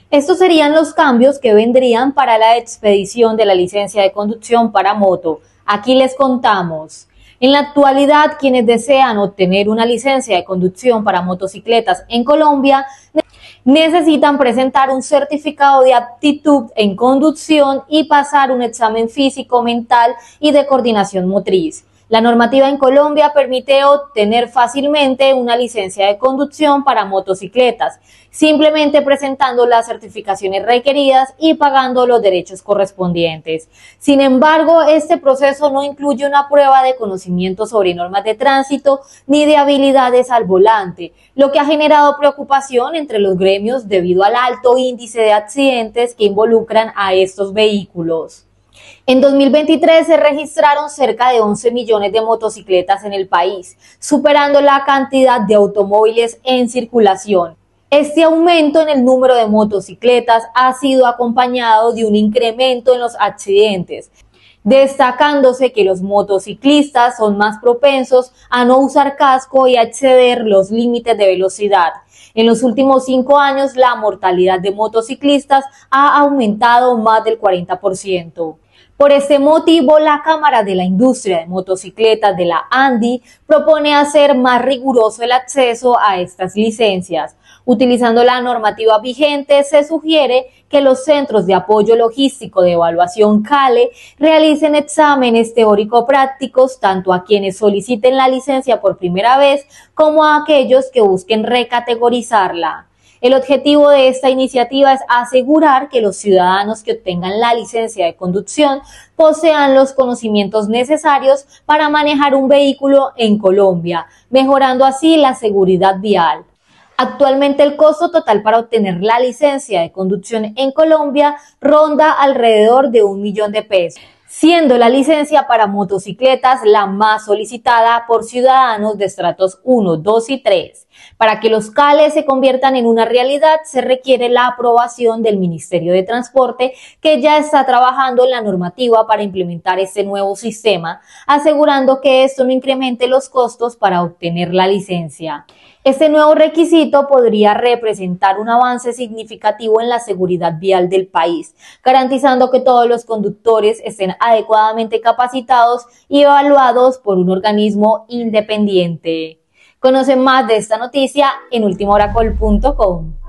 Estos serían los cambios que vendrían para la expedición de la licencia de conducción para moto. Aquí les contamos. En la actualidad, quienes desean obtener una licencia de conducción para motocicletas en Colombia necesitan presentar un certificado de aptitud en conducción y pasar un examen físico, mental y de coordinación motriz. La normativa en Colombia permite obtener fácilmente una licencia de conducción para motocicletas, simplemente presentando las certificaciones requeridas y pagando los derechos correspondientes. Sin embargo, este proceso no incluye una prueba de conocimiento sobre normas de tránsito ni de habilidades al volante, lo que ha generado preocupación entre los gremios debido al alto índice de accidentes que involucran a estos vehículos. En 2023 se registraron cerca de 11 millones de motocicletas en el país, superando la cantidad de automóviles en circulación. Este aumento en el número de motocicletas ha sido acompañado de un incremento en los accidentes, destacándose que los motociclistas son más propensos a no usar casco y a exceder los límites de velocidad. En los últimos 5 años, la mortalidad de motociclistas ha aumentado más del 40%. Por este motivo, la Cámara de la Industria de Motocicletas de la ANDI propone hacer más riguroso el acceso a estas licencias. Utilizando la normativa vigente, se sugiere que los Centros de Apoyo Logístico de Evaluación CALE realicen exámenes teórico-prácticos tanto a quienes soliciten la licencia por primera vez como a aquellos que busquen recategorizarla. El objetivo de esta iniciativa es asegurar que los ciudadanos que obtengan la licencia de conducción posean los conocimientos necesarios para manejar un vehículo en Colombia, mejorando así la seguridad vial. Actualmente el costo total para obtener la licencia de conducción en Colombia ronda alrededor de 1 millón de pesos, siendo la licencia para motocicletas la más solicitada por ciudadanos de estratos 1, 2 y 3. Para que los CALE se conviertan en una realidad, se requiere la aprobación del Ministerio de Transporte, que ya está trabajando en la normativa para implementar este nuevo sistema, asegurando que esto no incremente los costos para obtener la licencia. Este nuevo requisito podría representar un avance significativo en la seguridad vial del país, garantizando que todos los conductores estén adecuadamente capacitados y evaluados por un organismo independiente. Conoce más de esta noticia en ultimahoracol.com.